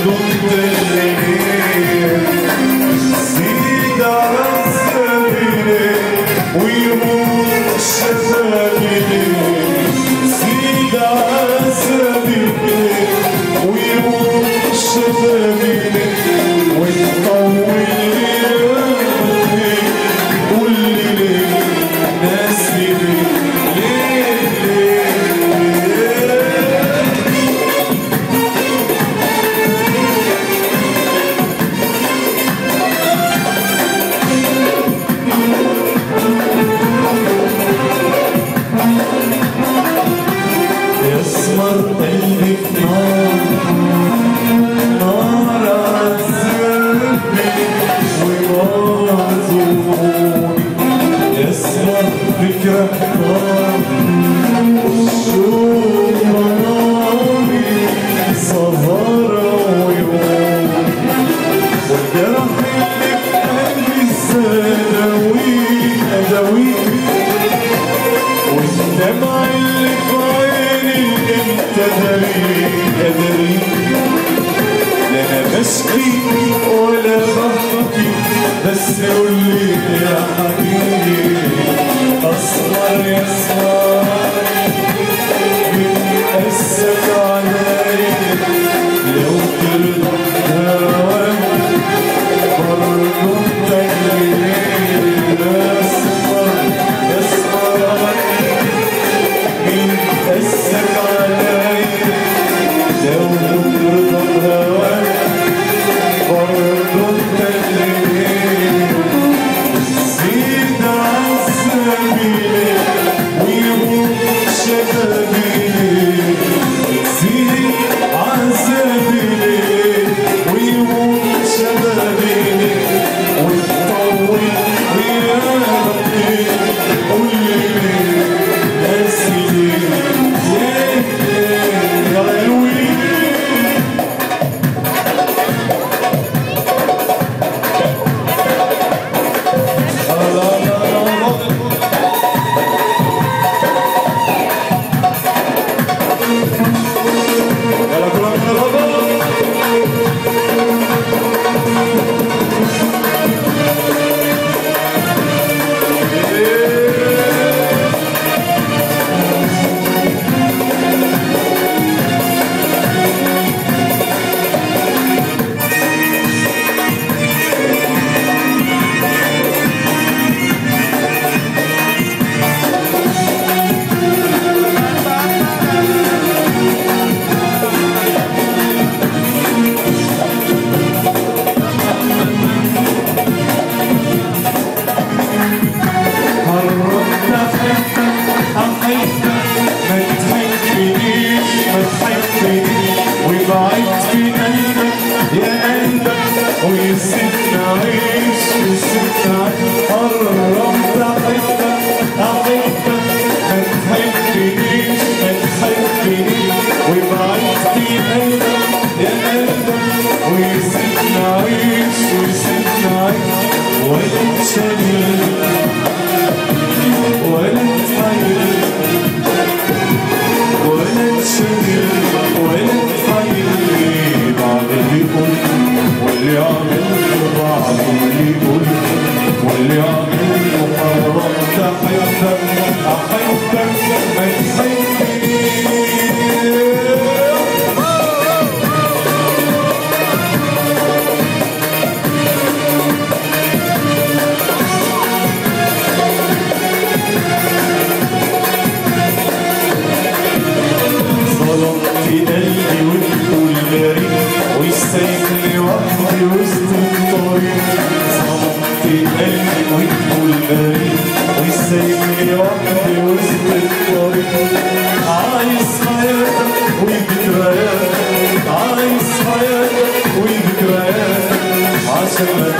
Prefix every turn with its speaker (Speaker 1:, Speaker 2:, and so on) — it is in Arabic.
Speaker 1: دمت الليل زيد على سبيلي ويموت شبابي زيد على سبيلي ويموت شبابي وتطول لي قول لي ليه ناسي ليه يسمر قلبي في نار نار عذبني ويعذبوني يسمر فكرة نار والشوق منامي سهرة وعيوني والجرح اللي في قلبي أداويه والدمع اللي في عيني انت داري لا انا بشكي ولا بحكي بس قولي يا حبيبي اسمر يا اسمر بتقسك عليا لو ترضى هواك برضه انت اللي قسك عليا لو ترضى بهواك برضه انت اللي زيد عذابي ويموت شبابي زيد عذابي ويموت شبابي وتطول وياك قول لي ناسي ليه وبعدت في قلبك يا قلبك ويسيبني أعيش ويسيبني قربت أحبك ما تحبنيش وبعدت في قلبك يا قلبك ويسيبني أعيش ولا تشغل ولا تحير ولا تشغل ولا تحير بعد اللي قلت واللي عملته بعد اللي قلت واللي عملته قررت أحبك ما تحبنيش في قلبي وتقول باري ويسيبني وحدي وسط الطريق صمت في قلبي وتقول باري ويسيبني وحدي وسط الطريق عايز حياتك وذكرياتك عايز حياتك وذكرياتك عشان